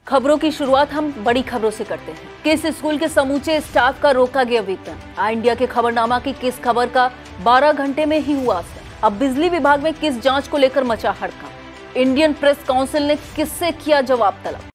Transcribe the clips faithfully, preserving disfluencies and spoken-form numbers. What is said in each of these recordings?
खबरों की शुरुआत हम बड़ी खबरों से करते हैं। किस स्कूल के समूचे स्टाफ का रोका गया वेतन? आई इंडिया के खबरनामा की किस खबर का बारह घंटे में ही हुआ असर? अब बिजली विभाग में किस जांच को लेकर मचा हड़कंप? इंडियन प्रेस काउंसिल ने किससे किया जवाब तलब?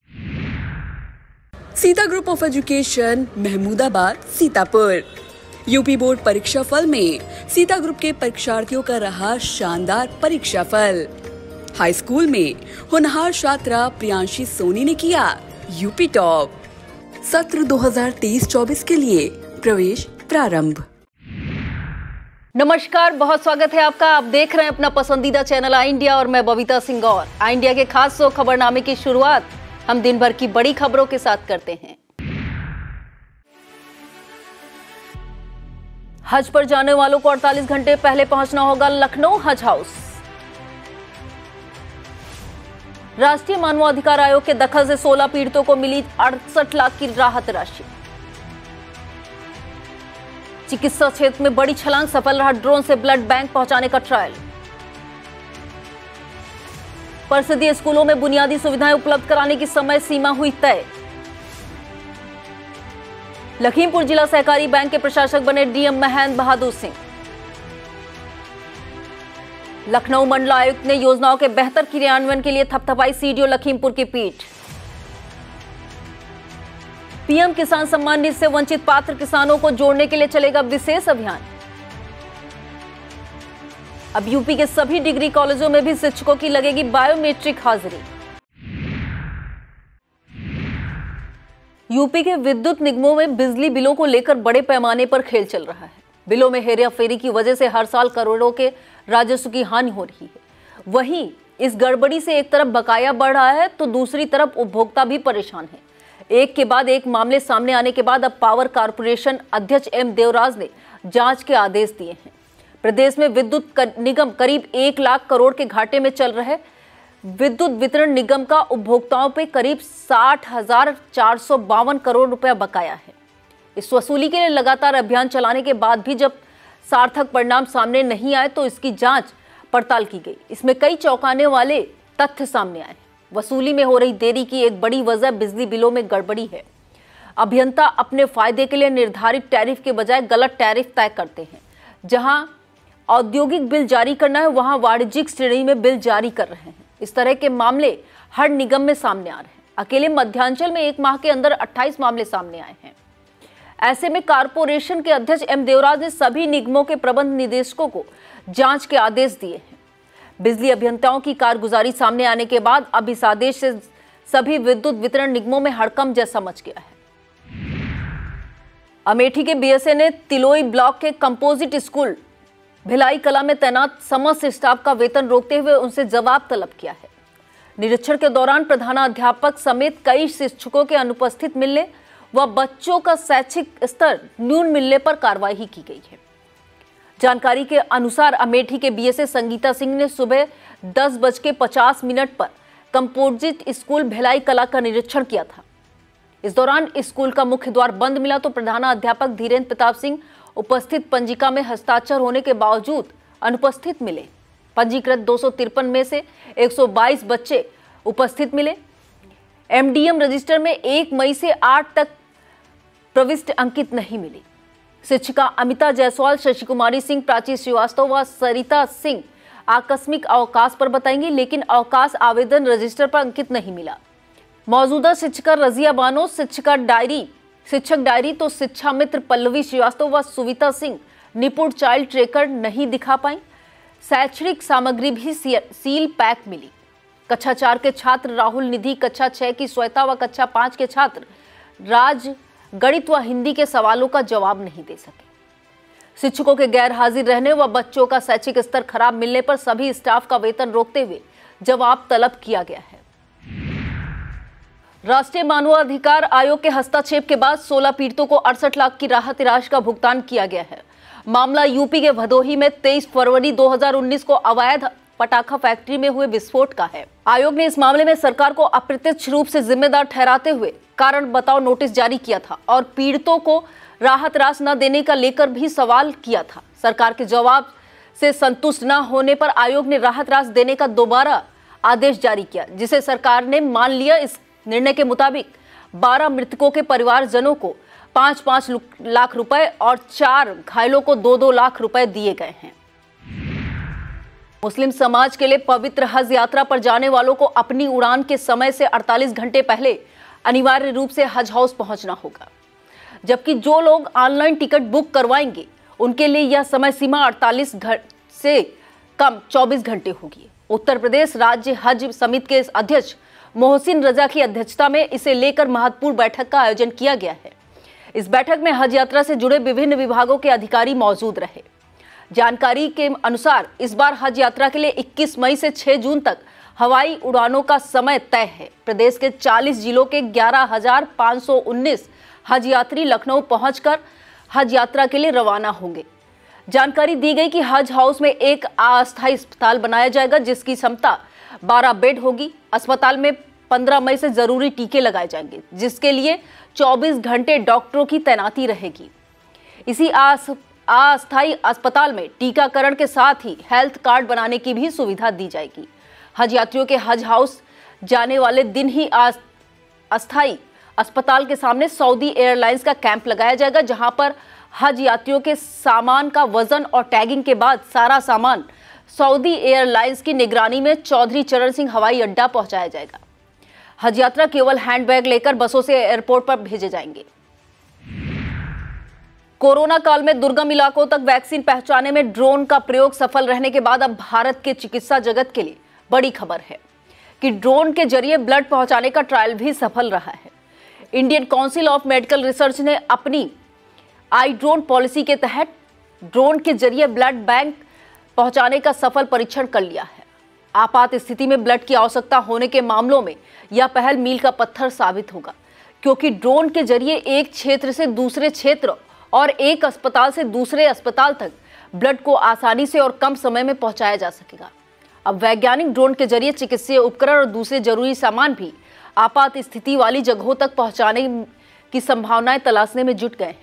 Sita group of education, Mahmudabad, Sitapur. UP board परीक्षा फल में सीता ग्रुप के परीक्षार्थियों का रहा शानदार परीक्षा फल। हाई स्कूल में होनहार छात्रा प्रियांशी सोनी ने किया यूपी टॉप। सत्र दो हज़ार तेईस चौबीस के लिए प्रवेश प्रारंभ। नमस्कार, बहुत स्वागत है आपका। आप देख रहे हैं अपना पसंदीदा चैनल आई इंडिया और मैं बबीता सिंह गौर। आई इंडिया के खास सौ खबरनामे की शुरुआत हम दिन भर की बड़ी खबरों के साथ करते हैं। हज पर जाने वालों को अड़तालीस घंटे पहले पहुंचना होगा लखनऊ हज हाउस। राष्ट्रीय मानवाधिकार आयोग के दखल से सोलह पीड़ितों को मिली अड़सठ लाख की राहत राशि। चिकित्सा क्षेत्र में बड़ी छलांग, सफल रहा ड्रोन से ब्लड बैंक पहुंचाने का ट्रायल। परिषदीय स्कूलों में बुनियादी सुविधाएं उपलब्ध कराने की समय सीमा हुई तय। लखीमपुर जिला सहकारी बैंक के प्रशासक बने डीएम महेंद्र बहादुर सिंह। लखनऊ मंडल आयुक्त ने योजनाओं के बेहतर क्रियान्वयन के लिए थपथपाई सीडीओ लखीमपुर की पीठ। पीएम किसान सम्मान निधि से वंचित पात्र किसानों को जोड़ने के लिए चलेगा विशेष अभियान। अब यूपी के सभी डिग्री कॉलेजों में भी शिक्षकों की लगेगी बायोमेट्रिक हाजिरी। यूपी के विद्युत निगमों में बिजली बिलों को लेकर बड़े पैमाने पर खेल चल रहा है। बिलों में हेराफेरी की वजह से हर साल करोड़ों के राजस्व की हानि हो रही है। वहीं इस गड़बड़ी से एक तरफ बकाया बढ़ रहा है तो दूसरी तरफ उपभोक्ता भी परेशान है। एक के बाद एक मामले सामने आने के बाद अब पावर कारपोरेशन अध्यक्ष एम देवराज ने जांच के आदेश दिए हैं। प्रदेश में विद्युत निगम करीब एक लाख करोड़ के घाटे में चल रहे। विद्युत वितरण निगम का उपभोक्ताओं पे करीब साठ हजार चार सौ बावन करोड़ रुपया बकाया है। इस वसूली के लिए लगातार अभियान चलाने के बाद भी जब सार्थक परिणाम सामने नहीं आए तो इसकी जांच पड़ताल की गई। इसमें कई चौंकाने वाले तथ्य सामने आए। वसूली में हो रही देरी की एक बड़ी वजह बिजली बिलों में गड़बड़ी है। अभियंता अपने फायदे के लिए निर्धारित टैरिफ के बजाय गलत टैरिफ तय करते हैं। जहां औद्योगिक बिल जारी करना है वहां वाणिज्यिक श्रेणी में बिल जारी कर रहे हैं। इस तरह के मामले हर निगम में सामने आ रहे हैं। अकेले मध्यांचल में एक माह के अंदर अट्ठाईस मामले सामने आए हैं। ऐसे में कारपोरेशन के अध्यक्ष एम देवराज ने सभी निगमों के प्रबंध निदेशकों को जांच के आदेश दिए हैं। बिजली अभियंताओं की कारगुजारी सामने आने के बाद अब इस आदेश से सभी विद्युत वितरण निगमों में हड़कंप जैसा मच गया है। अमेठी के बीएसए ने तिलोई ब्लॉक के कंपोजिट स्कूल भिलाई कला में तैनात समस्त स्टाफ का वेतन रोकते हुए उनसे जवाब तलब किया है। निरीक्षण के दौरान प्रधानाध्यापक समेत कई शिक्षकों के अनुपस्थित मिलने व बच्चों का शैक्षिक स्तर न्यून मिलने पर कार्रवाई की गई है। जानकारी के अनुसार अमेठी के बीएसए संगीता सिंह ने सुबह दस बज के पचास मिनट पर कंपोजिट स्कूल भिलाई कला का निरीक्षण किया था। इस दौरान स्कूल का मुख्य द्वार बंद मिला तो प्रधानाध्यापक धीरेन्द्र प्रताप सिंह उपस्थित पंजिका में हस्ताक्षर होने के बावजूद अनुपस्थित मिले। पंजीकृत दो सौ तिरपन में से एक सौ बाईस बच्चे उपस्थित मिले। एमडीएम रजिस्टर में एक मई से आठ तक प्रविष्टि अंकित नहीं मिली। शिक्षिका अमिता जायसवाल, शशि कुमारी सिंह, प्राची श्रीवास्तव व सरिता सिंह आकस्मिक अवकाश पर बताएंगी, लेकिन अवकाश आवेदन रजिस्टर पर अंकित नहीं मिला। मौजूदा शिक्षिका रजिया बानो, शिक्षिका डायरी शिक्षक डायरी तो शिक्षा मित्र पल्लवी श्रीवास्तव व सुविता सिंह निपुण चाइल्ड ट्रैकर नहीं दिखा पाई। शैक्षणिक सामग्री भी सील पैक मिली। कक्षा चार के छात्र राहुल निधि, कक्षा छह की श्वेता व कक्षा पांच के छात्र राज गणित व हिंदी के सवालों का जवाब नहीं दे सके। शिक्षकों के गैर हाजिर रहने व बच्चों का शैक्षिक स्तर खराब मिलने पर सभी स्टाफ का वेतन रोकते हुए जवाब तलब किया गया है। राष्ट्रीय मानवाधिकार आयोग के हस्तक्षेप के बाद सोलह पीड़ितों को अड़सठ लाख की राहत राशि का भुगतान किया गया है। मामला यूपी के भदोही में तेईस फरवरी दो हज़ार उन्नीस को अवैध पटाखा फैक्ट्री में हुए विस्फोट का है। आयोग ने इस मामले में सरकार को अप्रत्यक्ष रूप से जिम्मेदार ठहराते हुए कारण बताओ नोटिस जारी किया था और पीड़ितों को राहत राशि न देने का लेकर भी सवाल किया था। सरकार के जवाब से संतुष्ट न होने पर आयोग ने राहत राशि देने का दोबारा आदेश जारी किया, जिसे सरकार ने मान लिया। इस निर्णय के मुताबिक बारह मृतकों के परिवारजनों को पांच पांच लाख रुपए और चार घायलों को दो दो लाख रुपए दिए गए हैं। मुस्लिम समाज के लिए पवित्र हज यात्रा पर जाने वालों को अपनी उड़ान के समय से अड़तालीस घंटे पहले अनिवार्य रूप से हज हाउस पहुंचना होगा, जबकि जो लोग ऑनलाइन टिकट बुक करवाएंगे उनके लिए यह समय सीमा अड़तालीस से कम चौबीस घंटे होगी। उत्तर प्रदेश राज्य हज समिति के अध्यक्ष मोहसिन रजा की अध्यक्षता में इसे लेकर महत्वपूर्ण बैठक का आयोजन किया गया है। इस बैठक में हज यात्रा से जुड़े विभिन्न विभागों के अधिकारी मौजूद रहे। जानकारी के अनुसार इस बार हज यात्रा के लिए इक्कीस मई से छह जून तक हवाई उड़ानों का समय तय है। प्रदेश के चालीस जिलों के ग्यारह हजार पाँच सौ उन्नीस हज यात्री लखनऊ पहुंचकर हज यात्रा के लिए रवाना होंगे। जानकारी दी गई कि हज हाउस में एक अस्थायी अस्पताल बनाया जाएगा, जिसकी क्षमता बारह बेड होगी। अस्पताल में पंद्रह मई से जरूरी टीके लगाए जाएंगे, जिसके लिए चौबीस घंटे डॉक्टरों की तैनाती रहेगी। इसी अस्थायी अस्पताल में टीकाकरण के साथ ही हेल्थ कार्ड बनाने की भी सुविधा दी जाएगी। हज यात्रियों के हज हाउस जाने वाले दिन ही अस्थायी अस्पताल के सामने सऊदी एयरलाइंस का कैंप लगाया जाएगा, जहां पर हज यात्रियों के सामान का वजन और टैगिंग के बाद सारा सामान सऊदी एयरलाइंस की निगरानी में चौधरी चरण सिंह हवाई अड्डा पहुंचाया जाएगा। हज यात्रा केवल हैंडबैग लेकर बसों से एयरपोर्ट पर भेजे जाएंगे। कोरोना काल में दुर्गम इलाकों तक वैक्सीन पहुंचाने में ड्रोन का प्रयोग सफल रहने के बाद अब भारत के चिकित्सा जगत के लिए बड़ी खबर है कि ड्रोन के जरिए ब्लड पहुंचाने का ट्रायल भी सफल रहा है। Indian Council of Medical Research ने अपनी आई ड्रोन पॉलिसी के तहत ड्रोन के जरिए ब्लड बैंक पहुंचाने का सफल परीक्षण कर लिया है। आपात स्थिति में ब्लड की आवश्यकता होने के मामलों में यह पहल मील का पत्थर साबित होगा, क्योंकि ड्रोन के जरिए एक क्षेत्र से दूसरे क्षेत्र और एक अस्पताल से दूसरे अस्पताल तक ब्लड को आसानी से और कम समय में पहुंचाया जा सकेगा। अब वैज्ञानिक ड्रोन के जरिए चिकित्सीय उपकरण और दूसरे जरूरी सामान भी आपात स्थिति वाली जगहों तक पहुंचाने की संभावनाएं तलाशने में जुट गए हैं।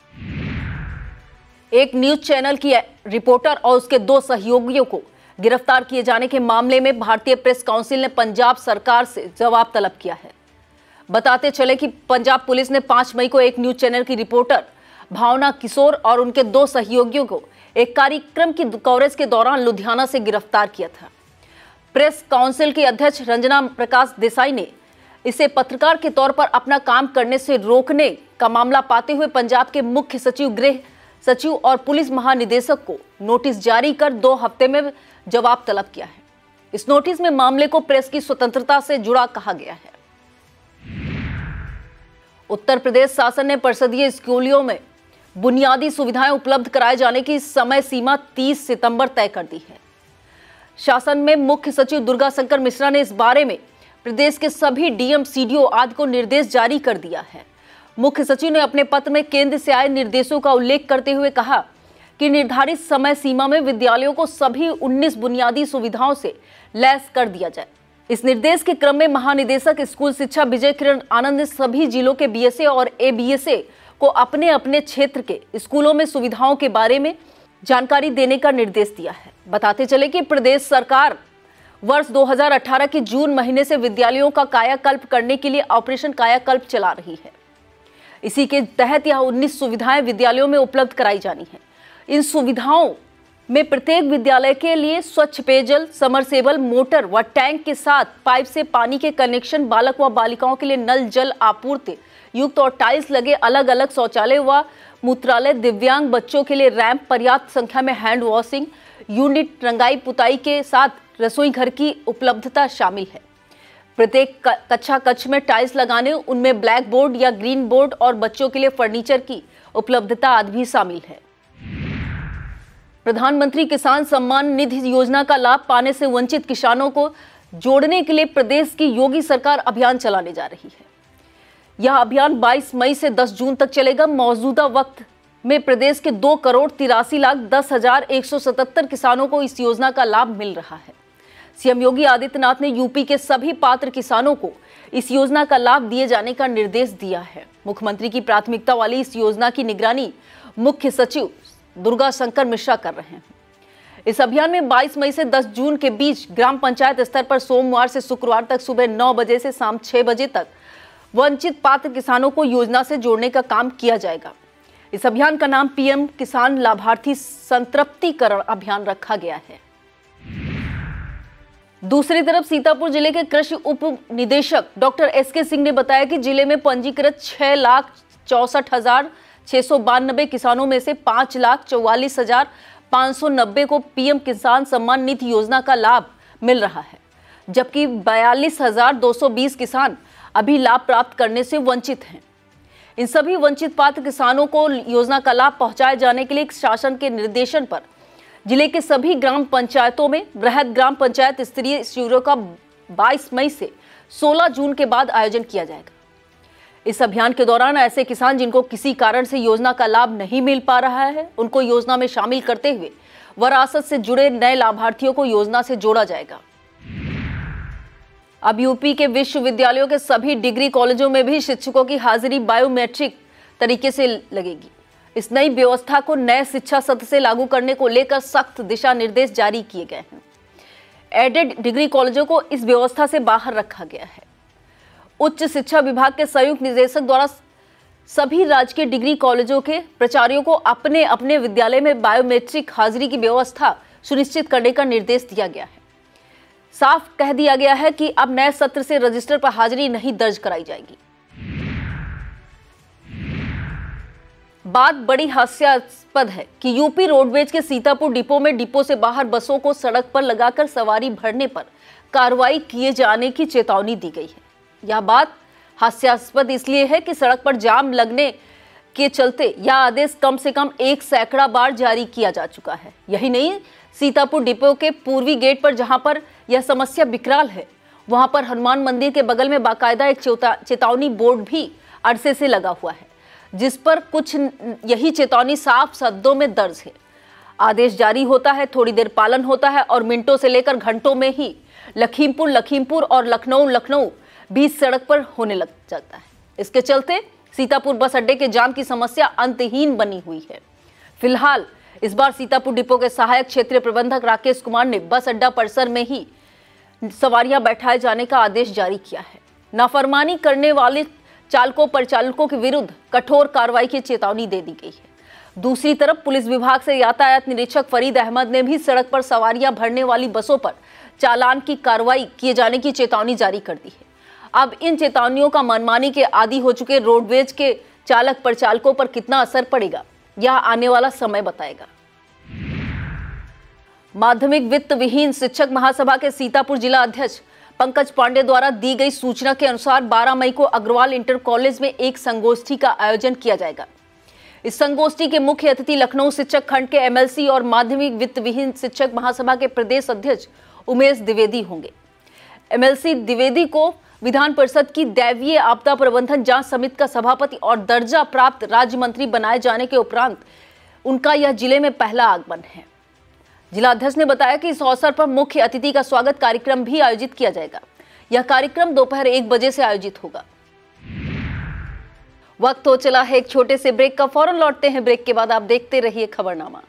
एक न्यूज चैनल की रिपोर्टर और उसके दो सहयोगियों को गिरफ्तार किए जाने के मामले में भारतीय प्रेस काउंसिल ने पंजाब सरकार से जवाब तलब किया है। बताते चले कि पंजाब पुलिस ने पांच मई को एक न्यूज चैनल की रिपोर्टर भावना किशोर और उनके दो सहयोगियों को एक कार्यक्रम की कवरेज के दौरान लुधियाना से गिरफ्तार किया था। प्रेस काउंसिल के अध्यक्ष रंजना प्रकाश देसाई ने इसे पत्रकार के तौर पर अपना काम करने से रोकने का मामला पाते हुए पंजाब के मुख्य सचिव, गृह सचिव और पुलिस महानिदेशक को नोटिस जारी कर दो हफ्ते में जवाब तलब किया है। इस नोटिस में मामले को प्रेस की स्वतंत्रता से जुड़ा कहा गया है। उत्तर प्रदेश शासन ने परिषदीय स्कूलों में बुनियादी सुविधाएं उपलब्ध कराए जाने की समय सीमा तीस सितंबर तय कर दी है। शासन में मुख्य सचिव दुर्गा शंकर मिश्रा ने इस बारे में प्रदेश के सभी डीएम, सीडीओ आदि को निर्देश जारी कर दिया है। मुख्य सचिव ने अपने पत्र में केंद्र से आए निर्देशों का उल्लेख करते हुए कहा कि निर्धारित समय सीमा में विद्यालयों को सभी उन्नीस बुनियादी सुविधाओं से लैस कर दिया जाए। इस निर्देश के क्रम में महानिदेशक स्कूल शिक्षा विजय किरण आनंद ने सभी जिलों के बीएसए और एबीएसए को अपने अपने क्षेत्र के स्कूलों में सुविधाओं के बारे में जानकारी देने का निर्देश दिया है। बताते चले कि प्रदेश सरकार वर्ष दो हज़ार अठारह के जून महीने से विद्यालयों का कायाकल्प करने के लिए ऑपरेशन कायाकल्प चला रही है। इसी के तहत यह उन्नीस सुविधाएं विद्यालयों में उपलब्ध कराई जानी है। इन सुविधाओं में प्रत्येक विद्यालय के लिए स्वच्छ पेयजल, समरसेबल मोटर व टैंक के साथ पाइप से पानी के कनेक्शन, बालक व बालिकाओं के लिए नल जल आपूर्ति युक्त और टाइल्स लगे अलग अलग शौचालय व मूत्रालय, दिव्यांग बच्चों के लिए रैंप, पर्याप्त संख्या में हैंड वॉशिंग यूनिट, रंगाई पुताई के साथ रसोई घर की उपलब्धता शामिल है। प्रत्येक कक्षा कक्ष में टाइल्स लगाने, उनमें ब्लैक बोर्ड या ग्रीन बोर्ड और बच्चों के लिए फर्नीचर की उपलब्धता आदि भी शामिल है। प्रधानमंत्री किसान सम्मान निधि योजना का लाभ पाने से वंचित किसानों को जोड़ने के लिए प्रदेश की योगी सरकार अभियान चलाने जा रही है। यह अभियान बाईस मई से दस जून तक चलेगा। मौजूदा वक्त में प्रदेश के दो करोड़ तिरासी लाख दस हजार एक सौ सतहत्तर किसानों को इस योजना का लाभ मिल रहा है। सीएम योगी आदित्यनाथ ने यूपी के सभी पात्र किसानों को इस योजना का लाभ दिए जाने का निर्देश दिया है। मुख्यमंत्री की प्राथमिकता वाली इस योजना की निगरानी मुख्य सचिव दुर्गा शंकर मिश्रा कर रहे हैं। इस अभियान में बाईस मई से दस जून के बीच ग्राम पंचायत स्तर पर सोमवार से शुक्रवार तक सुबह नौ बजे से शाम छह बजे तक वंचित पात्र किसानों को योजना से जोड़ने का काम किया जाएगा। इस अभियान का नाम पीएम किसान लाभार्थी संतृप्तिकरण अभियान रखा गया है। दूसरी तरफ सीतापुर जिले के कृषि उप निदेशक डॉक्टर एस के सिंह ने बताया कि जिले में पंजीकृत छह लाख चौसठ हजार छह सौ बानबे किसानों में से पांच लाख चौवालीस हजार पाँच सौ नब्बे को पीएम किसान सम्मान निधि योजना का लाभ मिल रहा है, जबकि बयालीस हजार दो सौ बीस किसान अभी लाभ प्राप्त करने से वंचित हैं। इन सभी वंचित पात्र किसानों को योजना का लाभ पहुंचाए जाने के लिए शासन के निर्देशन पर जिले के सभी ग्राम पंचायतों में वृहद ग्राम पंचायत स्तरीय शिविरों का बाईस मई से सोलह जून के बाद आयोजन किया जाएगा। इस अभियान के दौरान ऐसे किसान जिनको किसी कारण से योजना का लाभ नहीं मिल पा रहा है, उनको योजना में शामिल करते हुए वरासत से जुड़े नए लाभार्थियों को योजना से जोड़ा जाएगा। अब यूपी के विश्वविद्यालयों के सभी डिग्री कॉलेजों में भी शिक्षकों की हाजिरी बायोमेट्रिक तरीके से लगेगी। इस नई व्यवस्था को नए शिक्षा सत्र से लागू करने को लेकर सख्त दिशा निर्देश जारी किए गए हैं। एडेड डिग्री कॉलेजों को इस व्यवस्था से बाहर रखा गया है। उच्च शिक्षा विभाग के संयुक्त निदेशक द्वारा सभी राजकीय डिग्री कॉलेजों के प्राचार्यों को अपने अपने विद्यालय में बायोमेट्रिक हाजिरी की व्यवस्था सुनिश्चित करने का निर्देश दिया गया है। साफ कह दिया गया है कि अब नए सत्र से रजिस्टर पर हाजिरी नहीं दर्ज कराई जाएगी। बात बड़ी हास्यास्पद है कि यूपी रोडवेज के सीतापुर डिपो में डिपो से बाहर बसों को सड़क पर लगाकर सवारी भरने पर कार्रवाई किए जाने की चेतावनी दी गई है। यह बात हास्यास्पद इसलिए है कि सड़क पर जाम लगने के चलते यह आदेश कम से कम एक सैकड़ा बार जारी किया जा चुका है। यही नहीं, सीतापुर डिपो के पूर्वी गेट पर जहां पर यह समस्या विकराल है, वहां पर हनुमान मंदिर के बगल में बाकायदा एक चेतावनी बोर्ड भी अरसे से लगा हुआ है, जिस पर कुछ यही चेतावनी साफ शब्दों में दर्ज है। आदेश जारी होता है, थोड़ी देर पालन होता है और मिनटों से लेकर घंटों में ही लखीमपुर लखीमपुर और लखनऊ लखनऊ बीच सड़क पर होने लग जाता है। इसके चलते सीतापुर बस अड्डे के जाम की समस्या अंतहीन बनी हुई है। फिलहाल इस बार सीतापुर डिपो के सहायक क्षेत्रीय प्रबंधक राकेश कुमार ने बस अड्डा परिसर में ही सवारियां बैठाए जाने का आदेश जारी किया है। नाफरमानी करने वाले चालकों परिचालकों के विरुद्ध कठोर कार्रवाई की चेतावनी दे दी गई है। दूसरी तरफ पुलिस विभाग से यातायात निरीक्षक फरीद अहमद ने भी सड़क पर सवारियां भरने वाली बसों पर चालान की कार्रवाई किए जाने की चेतावनी जारी कर दी है। अब इन चेतावनियों का मनमानी के आदी हो चुके रोडवेज के चालक परिचालकों पर कितना असर पड़ेगा, यह आने वाला समय बताएगा। माध्यमिक वित्त विहीन शिक्षक महासभा के सीतापुर जिला अध्यक्ष पंकज पांडे द्वारा दी गई सूचना के अनुसार बारह मई को अग्रवाल इंटर कॉलेज में एक संगोष्ठी का आयोजन किया जाएगा। इस संगोष्ठी के मुख्य अतिथि लखनऊ शिक्षक खंड के एमएलसी और माध्यमिक वित्त विहीन शिक्षक महासभा के प्रदेश अध्यक्ष उमेश द्विवेदी होंगे। एमएलसी द्विवेदी को विधान परिषद की दैवीय आपदा प्रबंधन जांच समिति का सभापति और दर्जा प्राप्त राज्य मंत्री बनाए जाने के उपरांत उनका यह जिले में पहला आगमन है। जिला अध्यक्ष ने बताया कि इस अवसर पर मुख्य अतिथि का स्वागत कार्यक्रम भी आयोजित किया जाएगा। यह कार्यक्रम दोपहर एक बजे से आयोजित होगा। वक्त हो चला है एक छोटे से ब्रेक का, फौरन लौटते हैं ब्रेक के बाद। आप देखते रहिए Khabarnama.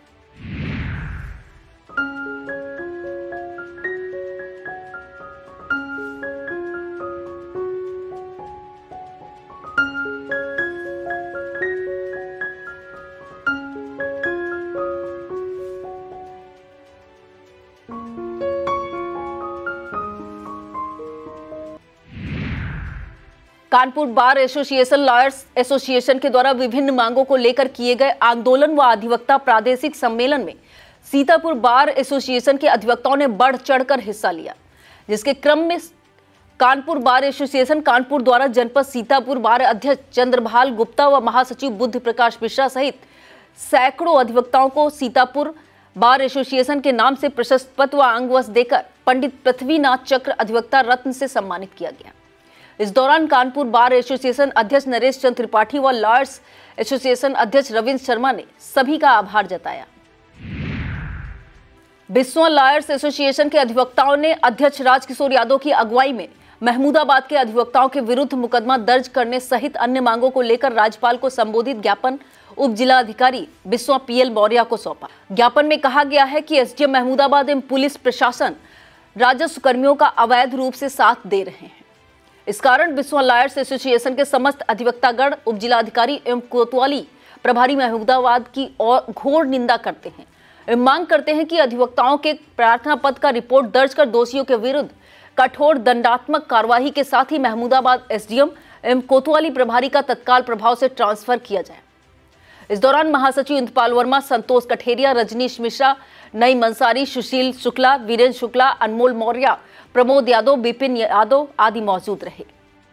Kanpur bar association lawyers association के द्वारा विभिन्न मांगों को लेकर किए गए आंदोलन व अधिवक्ता प्रादेशिक सम्मेलन में सीतापुर बार एसोसिएशन के अधिवक्ताओं ने बढ़ चढ़कर हिस्सा लिया, जिसके क्रम में कानपुर बार एसोसिएशन कानपुर द्वारा जनपद सीतापुर बार अध्यक्ष चंद्रभाल गुप्ता व महासचिव बुद्ध प्रकाश मिश्रा सहित सैकड़ों अधिवक्ताओं को सीतापुर बार एसोसिएशन के नाम से प्रशस्ति पत्र व अंगवस्त्र देकर पंडित पृथ्वीनाथ चक्र अधिवक्ता रत्न से सम्मानित किया गया। इस दौरान कानपुर बार एसोसिएशन अध्यक्ष नरेश चंद्र त्रिपाठी व लॉयर्स एसोसिएशन अध्यक्ष रविंद्र शर्मा ने सभी का आभार जताया। बिस्वा लॉयर्स एसोसिएशन के अधिवक्ताओं ने अध्यक्ष राजकिशोर यादव की अगुवाई में महमूदाबाद के अधिवक्ताओं के विरुद्ध मुकदमा दर्ज करने सहित अन्य मांगों को लेकर राज्यपाल को संबोधित ज्ञापन उप जिला अधिकारी बिस्वा पीएल मौर्य को सौंपा। ज्ञापन में कहा गया है कि एसडीएम महमूदाबाद एवं पुलिस प्रशासन राजस्व कर्मियों का अवैध रूप से साथ दे रहे हैं। इस कारण बिस्वा लॉयर्स एसोसिएशन के समस्त अधिवक्तागण उप जिलाधिकारी एवं कोतवाली प्रभारी महमूदाबाद की और घोर निंदा करते हैं एवं मांग करते हैं कि अधिवक्ताओं के प्रार्थना पत्र का रिपोर्ट दर्ज कर दोषियों के विरुद्ध कठोर दंडात्मक कार्रवाई के साथ ही महमूदाबाद एसडीएम एवं कोतवाली प्रभारी का तत्काल प्रभाव से ट्रांसफर किया जाए। इस दौरान महासचिव इंद्रपाल वर्मा, संतोष कठेरिया, रजनीश मिश्रा, नईम अंसारी, सुशील शुक्ला, वीरेंद्र शुक्ला, अनमोल मौर्य, प्रमोद यादव, बिपिन यादव आदि मौजूद रहे।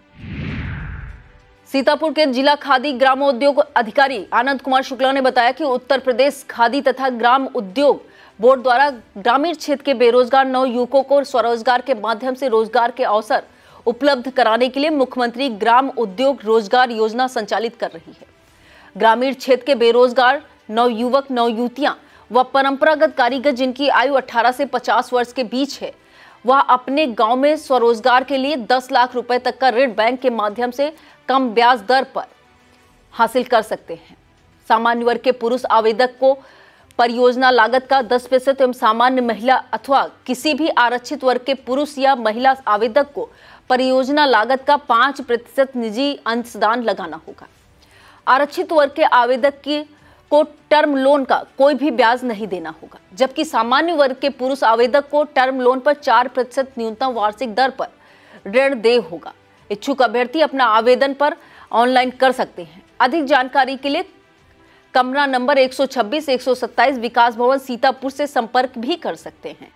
सीतापुर के जिला खादी ग्राम उद्योग अधिकारी आनंद कुमार शुक्ला ने बताया कि उत्तर प्रदेश खादी तथा ग्राम उद्योग बोर्ड द्वारा ग्रामीण क्षेत्र के बेरोजगार नव युवकों को स्वरोजगार के माध्यम से रोजगार के अवसर उपलब्ध कराने के लिए मुख्यमंत्री ग्राम उद्योग रोजगार योजना संचालित कर रही है। ग्रामीण क्षेत्र के बेरोजगार नव युवक, नव युवतियां व परंपरागत कारीगर जिनकी आयु अठारह से पचास वर्ष के बीच है, वह अपने गांव में स्वरोजगार के लिए दस लाख रुपए तक का ऋण बैंक के माध्यम से कम ब्याज दर पर हासिल कर सकते हैं। सामान्य वर्ग के पुरुष आवेदक को परियोजना लागत का दस प्रतिशत एवं सामान्य महिला अथवा किसी भी आरक्षित वर्ग के पुरुष या महिला आवेदक को परियोजना लागत का पाँच प्रतिशत निजी अंशदान लगाना होगा। आरक्षित वर्ग के आवेदक की को टर्म लोन का कोई भी ब्याज नहीं देना होगा, जबकि सामान्य वर्ग के पुरुष आवेदक को टर्म लोन पर चार प्रतिशत न्यूनतम वार्षिक दर पर ऋण देय होगा। इच्छुक अभ्यर्थी अपना आवेदन पर ऑनलाइन कर सकते हैं। अधिक जानकारी के लिए कमरा नंबर एक सौ छब्बीस एक सौ सत्ताईस विकास भवन सीतापुर से संपर्क भी कर सकते हैं।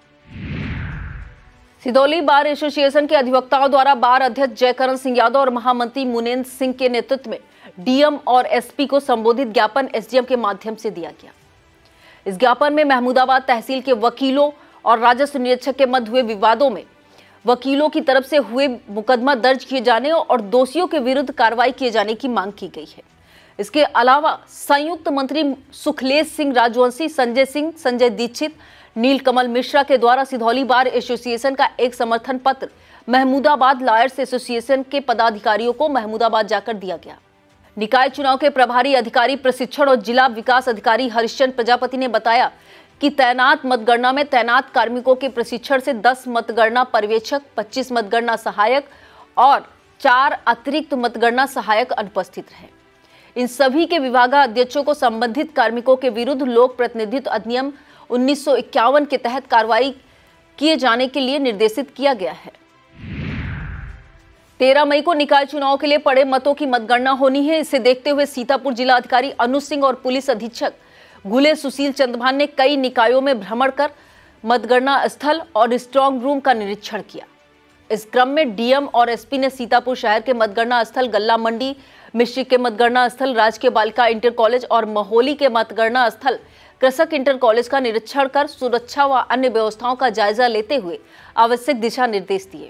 सिधौली बार एसोसिएशन के अधिवक्ताओं द्वारा बार अध्यक्ष जयकरण सिंह यादव और महामंत्री मुनेन्द्र सिंह के नेतृत्व में डीएम और एसपी को संबोधित ज्ञापन एसडीएम के माध्यम से दिया गया। इस ज्ञापन में महमूदाबाद तहसील के वकीलों और राजस्व निरीक्षक के मध्य हुए विवादों में वकीलों की तरफ से हुए मुकदमा दर्ज किए जाने और दोषियों के विरुद्ध कार्रवाई किए जाने की मांग की गई है। इसके अलावा संयुक्त मंत्री सुखलेश सिंह राजवंशी, संजय सिंह, संजय दीक्षित, नीलकमल मिश्रा के द्वारा सिधौली बार एसोसिएशन का एक समर्थन पत्र महमूदाबाद लॉयर्स एसोसिएशन के पदाधिकारियों को महमूदाबाद जाकर दिया गया। निकाय चुनाव के प्रभारी अधिकारी प्रशिक्षण और जिला विकास अधिकारी हरिश्चंद्र प्रजापति ने बताया कि तैनात मतगणना में तैनात कार्मिकों के प्रशिक्षण से दस मतगणना पर्यवेक्षक, पच्चीस मतगणना सहायक और चार अतिरिक्त मतगणना सहायक अनुपस्थित रहे। इन सभी के विभागाध्यक्षों को संबंधित कार्मिकों के विरुद्ध लोक प्रतिनिधित्व अधिनियम उन्नीस सौ इक्यावन के तहत कार्रवाई किए जाने के लिए निर्देशित किया गया है। तेरह मई को निकाय चुनाव के लिए पड़े मतों की मतगणना होनी है। इसे देखते हुए सीतापुर जिला अधिकारी अनुज सिंह और पुलिस अधीक्षक घुले सुशील चंद्रभान ने कई निकायों में भ्रमण कर मतगणना स्थल और स्ट्रांग रूम का निरीक्षण किया। इस क्रम में डीएम और एसपी ने सीतापुर शहर के मतगणना स्थल, गल्ला मंडी, मिश्रिक के मतगणना स्थल, राजकीय बालिका इंटर कॉलेज और महोली के मतगणना स्थल कृषक इंटर कॉलेज का निरीक्षण कर सुरक्षा व अन्य व्यवस्थाओं का जायजा लेते हुए आवश्यक दिशा निर्देश दिए।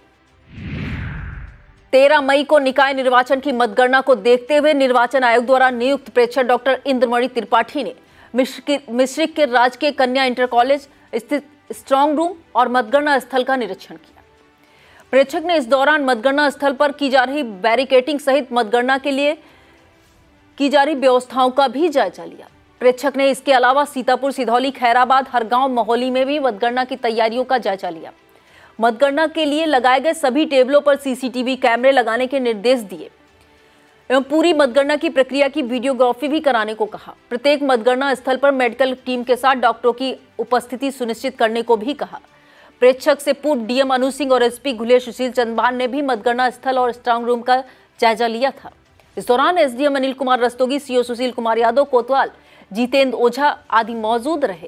तेरह मई को निकाय निर्वाचन की मतगणना को देखते हुए निर्वाचन आयोग द्वारा नियुक्त प्रेक्षक डॉक्टर इंद्रमणि त्रिपाठी ने मिश्रिक के राजकीय कन्या इंटर कॉलेज स्थित स्ट्रांग रूम और मतगणना स्थल का निरीक्षण किया। प्रेक्षक ने इस दौरान मतगणना स्थल पर की जा रही बैरिकेटिंग सहित मतगणना के लिए की जा रही व्यवस्थाओं का भी जायजा लिया। प्रेक्षक ने इसके अलावा सीतापुर, सिधौली, खैराबाद, हरगांव, महोली में भी मतगणना की तैयारियों का जायजा लिया। मतगणना के लिए लगाए गए सभी टेबलों पर सीसीटीवी कैमरे लगाने के निर्देश दिए एवं पूरी मतगणना की प्रक्रिया की वीडियोग्राफी भी कराने को कहा। प्रत्येक मतगणना स्थल पर मेडिकल टीम के साथ डॉक्टरों की उपस्थिति सुनिश्चित करने को भी कहा। प्रेक्षक से पूर्व डीएम अनुज सिंह और एसपी घुले सुशील चंद्रभान ने भी मतगणना स्थल और स्ट्रांग रूम का जायजा लिया था। इस दौरान एसडीएम अनिल कुमार रस्तोगी, सीओ सुशील कुमार यादव, कोतवाल जितेंद्र ओझा आदि मौजूद रहे।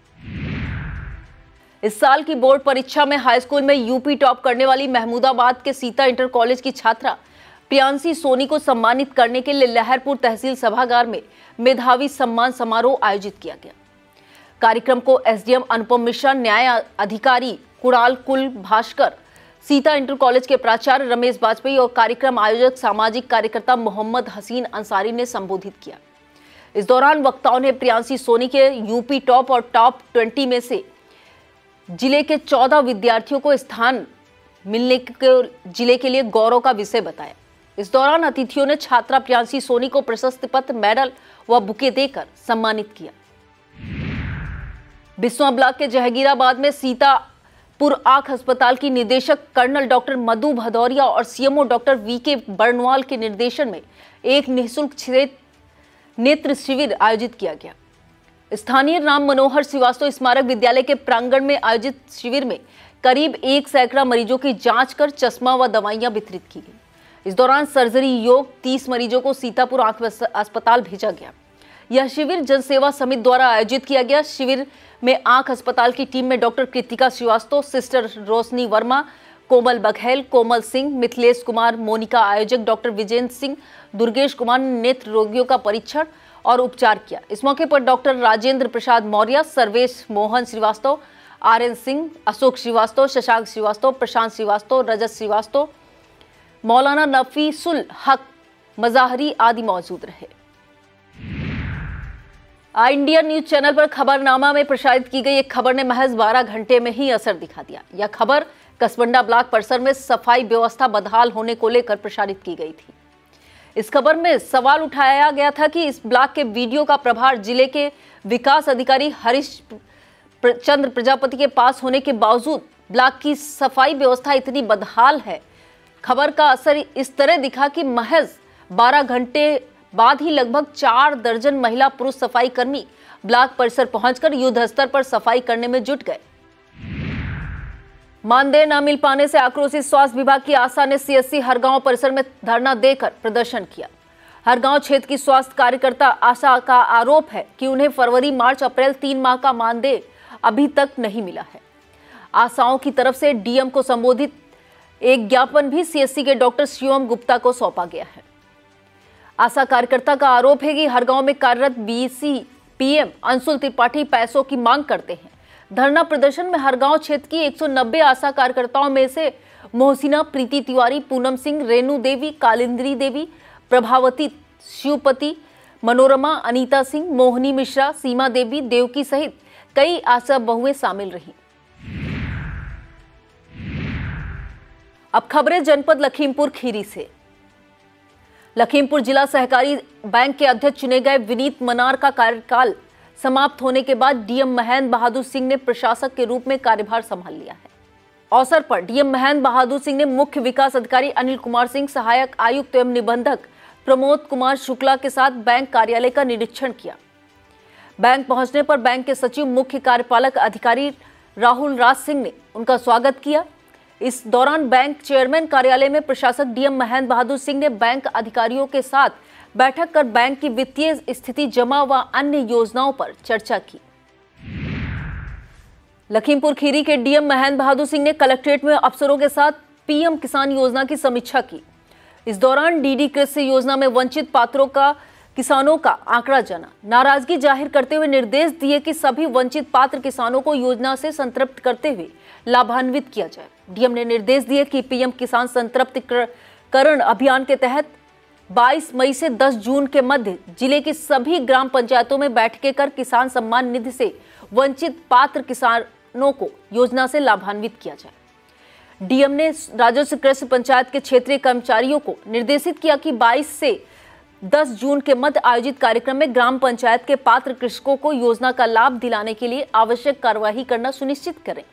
इस साल की बोर्ड परीक्षा में हाई स्कूल में यूपी टॉप करने वाली महमूदाबाद के सीता इंटर कॉलेज की छात्रा प्रियांशी सोनी को सम्मानित करने के लिए लहरपुर तहसील सभागार में मेधावी सम्मान समारोह आयोजित किया गया। कार्यक्रम को एसडीएम अनुपम मिश्रा, न्याय अधिकारी कुणाल कुल भास्कर, सीता इंटर कॉलेज के प्राचार्य रमेश बाजपेयी और कार्यक्रम आयोजक सामाजिक कार्यकर्ता मोहम्मद हसीन अंसारी ने संबोधित किया। इस दौरान वक्ताओं ने प्रियांशी सोनी के यूपी टॉप और टॉप ट्वेंटी में से जिले के चौदह विद्यार्थियों को स्थान मिलने के जिले के लिए गौरव का विषय बताया। इस दौरान अतिथियों ने छात्रा प्रियांशी सोनी को प्रशस्ति पत्र, मेडल व बुके देकर सम्मानित किया। बिस्वा ब्लॉक के जहांगीराबाद में सीतापुर आंख अस्पताल की निदेशक कर्नल डॉक्टर मधु भदौरिया और सीएमओ डॉक्टर वी के बर्नवाल के निर्देशन में एक निःशुल्क नेत्र शिविर आयोजित किया गया। स्थानीय राम मनोहर श्रीवास्तव स्मारक विद्यालय के प्रांगण में आयोजित शिविर में करीब एक सैकड़ा मरीजों की जांच कर चश्मा व दवाइयां वितरित की गई। इस दौरान सर्जरी योग तीस मरीजों को सीतापुर आंख अस्पताल भेजा गया। यह शिविर जनसेवा समिति द्वारा आयोजित किया गया। शिविर में आंख अस्पताल की टीम में डॉक्टर कृतिका श्रीवास्तव, सिस्टर रोशनी वर्मा, कोमल बघेल, कोमल सिंह, मिथिलेश कुमार, मोनिका, आयोजक डॉक्टर विजेंद्र सिंह, दुर्गेश कुमार ने नेत्र रोगियों का परीक्षण और उपचार किया। इस मौके पर doctor Rajendra Prasad Maurya, Sarvesh Mohan Srivastava, R N Singh, Ashok Srivastava, Shashank Srivastava, Prashant Srivastava, Rajat Srivastava, Maulana Nafisul हक मजाहरी आदि मौजूद रहे। आई इंडिया न्यूज चैनल पर खबरनामा में प्रसारित की गई एक खबर ने महज बारह घंटे में ही असर दिखा दिया। यह खबर कसबंडा ब्लॉक परिसर में सफाई व्यवस्था बदहाल होने को लेकर प्रसारित की गई थी। इस खबर में सवाल उठाया गया था कि इस ब्लॉक के वीडियो का प्रभार जिले के विकास अधिकारी हरीश चंद्र प्रजापति के पास होने के बावजूद ब्लॉक की सफाई व्यवस्था इतनी बदहाल है। खबर का असर इस तरह दिखा कि महज बारह घंटे बाद ही लगभग चार दर्जन महिला पुरुष सफाई कर्मी ब्लॉक परिसर पहुंचकर युद्ध स्तर पर सफाई करने में जुट गए। मानदेय न मिल पाने से आक्रोशित स्वास्थ्य विभाग की आशा ने सीएससी हरगांव परिसर में धरना देकर प्रदर्शन किया। हरगांव क्षेत्र की स्वास्थ्य कार्यकर्ता आशा का आरोप है कि उन्हें फरवरी, मार्च, अप्रैल तीन माह का मानदेय अभी तक नहीं मिला है। आशाओं की तरफ से डीएम को संबोधित एक ज्ञापन भी सीएससी के डॉक्टर शिवम गुप्ता को सौंपा गया है। आशा कार्यकर्ता का आरोप है कि हरगांव में कार्यरत बीसी पीएम अंशुल त्रिपाठी पैसों की मांग करते हैं। धरना प्रदर्शन में हरगांव क्षेत्र की एक सौ नब्बे आशा कार्यकर्ताओं में से मोहसिना, प्रीति तिवारी, पूनम सिंह, रेणु देवी, कालिंद्री देवी, प्रभावती, शिवपति, मनोरमा, अनीता सिंह, मोहनी मिश्रा, सीमा देवी, देवकी सहित कई आशा बहुएं शामिल रहीं। अब खबरें जनपद लखीमपुर खीरी से। लखीमपुर जिला सहकारी बैंक के अध्यक्ष चुने गए विनीत मनार का कार्यकाल समाप्त होने के बाद डीएम महेंद्र बहादुर सिंह ने प्रशासक के रूप में कार्यभार संभाल लिया है। अवसर पर डीएम महेंद्र बहादुर सिंह ने मुख्य विकास अधिकारी अनिल कुमार सिंह, सहायक आयुक्त एवं निबंधक प्रमोद कुमार शुक्ला के साथ बैंक कार्यालय का निरीक्षण किया। बैंक पहुंचने पर बैंक के सचिव मुख्य कार्यपालक अधिकारी राहुल राज सिंह ने उनका स्वागत किया। इस दौरान बैंक चेयरमैन कार्यालय में प्रशासक डीएम महेंद्र बहादुर सिंह ने बैंक अधिकारियों के साथ बैठक कर बैंक की वित्तीय स्थिति, जमा व अन्य योजनाओं पर चर्चा की। लखीमपुर खीरी के डीएम महेंद्र बहादुर सिंह ने कलेक्ट्रेट में अफसरों के साथ पीएम किसान योजना की समीक्षा की। इस दौरान डीडी कृषि योजना में वंचित पात्रों का किसानों का आंकड़ा जाना। नाराजगी जाहिर करते हुए निर्देश दिए कि सभी वंचित पात्र किसानों को योजना से संतृप्त करते हुए लाभान्वित किया जाए। डीएम ने निर्देश दिए कि पीएम किसान संतृप्तिकरण अभियान के तहत बाईस मई से दस जून के मध्य जिले की सभी ग्राम पंचायतों में बैठकें कर किसान सम्मान निधि से वंचित पात्र किसानों को योजना से लाभान्वित किया जाए। डीएम ने राजस्व कृषि पंचायत के क्षेत्रीय कर्मचारियों को निर्देशित किया कि बाईस से दस जून के मध्य आयोजित कार्यक्रम में ग्राम पंचायत के पात्र कृषकों को योजना का लाभ दिलाने के लिए आवश्यक कार्यवाही करना सुनिश्चित करें।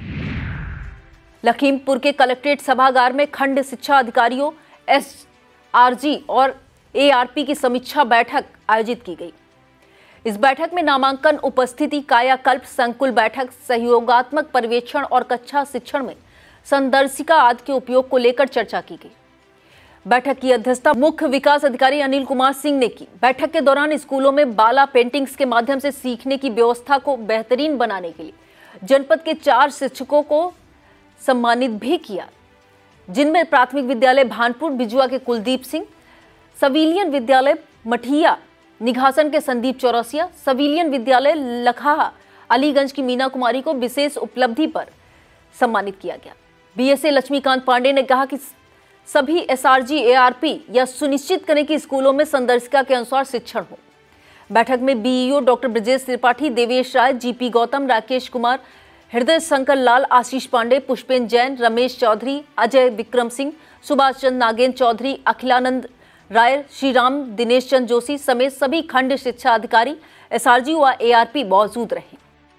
लखीमपुर के कलेक्ट्रेट सभागार में खंड शिक्षा अधिकारियों, एसआरजी और एआरपी की समीक्षा बैठक आयोजित की गई। इस बैठक में नामांकन, उपस्थिति, कायाकल्प, संकुल बैठक, सहयोगात्मक पर्यवेक्षण और कक्षा शिक्षण में संदर्शिका आदि के उपयोग को लेकर चर्चा की गई। बैठक की अध्यक्षता मुख्य विकास अधिकारी अनिल कुमार सिंह ने की। बैठक के दौरान स्कूलों में बाला पेंटिंग्स के माध्यम से सीखने की व्यवस्था को बेहतरीन बनाने के लिए जनपद के चार शिक्षकों को सम्मानित भी किया, जिनमें प्राथमिक विद्यालय भानपुर बिजुआ के कुलदीप सिंह, सविलियन विद्यालय मठिया निघासन के संदीप चौरसिया, सविलियन विद्यालय लखाहा अलीगंज की मीना कुमारी को विशेष उपलब्धि पर सम्मानित किया गया। बीएसए लक्ष्मीकांत पांडे ने कहा कि सभी एसआरजी, एआरपी यह सुनिश्चित करें कि स्कूलों में संदर्शिका के अनुसार शिक्षण हो। बैठक में BEO doctor Brajesh Tripathi, Devesh Rai, GP Gautam, Rakesh Kumar, Hriday Shankar लाल, आशीष पांडे, पुष्पेन जैन, रमेश चौधरी, अजय विक्रम सिंह, सुभाष चंद्र नागेंद्र चौधरी, अखिलानंद राय, श्रीराम, दिनेश चंद्र जोशी समेत सभी खंड शिक्षा अधिकारी, एसआरजी व एआरपी मौजूद रहे।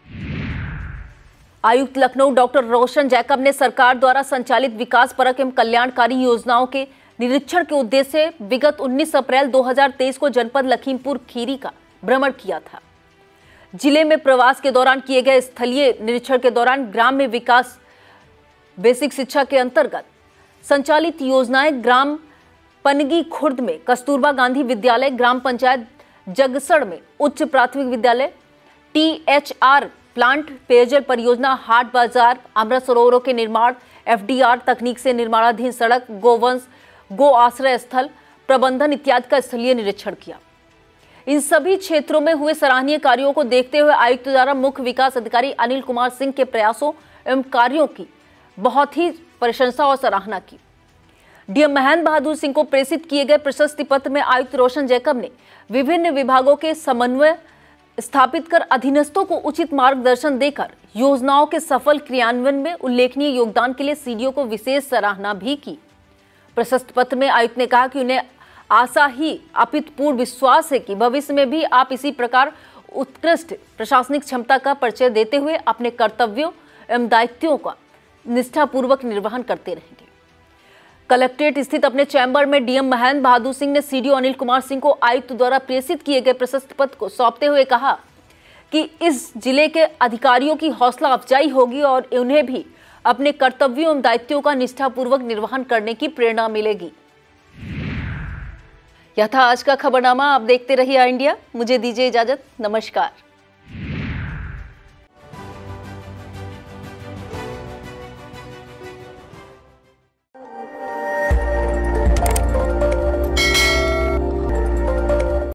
आयुक्त लखनऊ डॉक्टर रोशन जैकब ने सरकार द्वारा संचालित विकास परक एवं कल्याणकारी योजनाओं के निरीक्षण के उद्देश्य से विगत उन्नीस अप्रैल दो हज़ार तेईस को जनपद लखीमपुर खीरी का भ्रमण किया था। जिले में प्रवास के दौरान किए गए स्थलीय निरीक्षण के दौरान ग्राम्य विकास बेसिक शिक्षा के अंतर्गत संचालित योजनाएं ग्राम पनगी खुर्द में कस्तूरबा गांधी विद्यालय, ग्राम पंचायत जगसड़ में उच्च प्राथमिक विद्यालय, टीएचआर प्लांट, पेयजल परियोजना, हाट बाजार, अमृत सरोवरों के निर्माण, एफडीआर तकनीक से निर्माणाधीन सड़क, गोवंश, गो आश्रय स्थल प्रबंधन इत्यादि का स्थलीय निरीक्षण किया। इन सभी क्षेत्रों में हुए सराहनीय कार्यों को देखते हुए आयुक्त द्वारा मुख्य विकास अधिकारी अनिल कुमार सिंह के प्रयासों एवं कार्यों की बहुत ही प्रशंसा और सराहना की। डीएम महेंद्र बहादुर सिंह को प्रेषित किए गए प्रशस्ति पत्र में आयुक्त रोशन जैकब ने विभिन्न विभागों के समन्वय स्थापित कर अधीनस्थों को उचित मार्गदर्शन देकर योजनाओं के सफल क्रियान्वयन में उल्लेखनीय योगदान के लिए सीडीओ को विशेष सराहना भी की। प्रशस्ति पत्र में आयुक्त ने कहा कि उन्हें आशा ही अपितु पूर्ण विश्वास है कि भविष्य में भी आप इसी प्रकार उत्कृष्ट प्रशासनिक क्षमता का परिचय देते हुए अपने कर्तव्यों एवं दायित्वों का निष्ठापूर्वक निर्वहन करते रहेंगे। कलेक्ट्रेट स्थित अपने चैम्बर में डीएम महेंद्र बहादुर सिंह ने सीडीओ अनिल कुमार सिंह को आयुक्त द्वारा प्रेषित किए गए प्रशस्ति पत्र को सौंपते हुए कहा कि इस जिले के अधिकारियों की हौसला अफजाई होगी और उन्हें भी अपने कर्तव्यों एवं दायित्वों का निष्ठापूर्वक निर्वहन करने की प्रेरणा मिलेगी। यह था आज का खबरनामा। आप देखते रहिए इंडिया। मुझे दीजिए इजाजत। नमस्कार।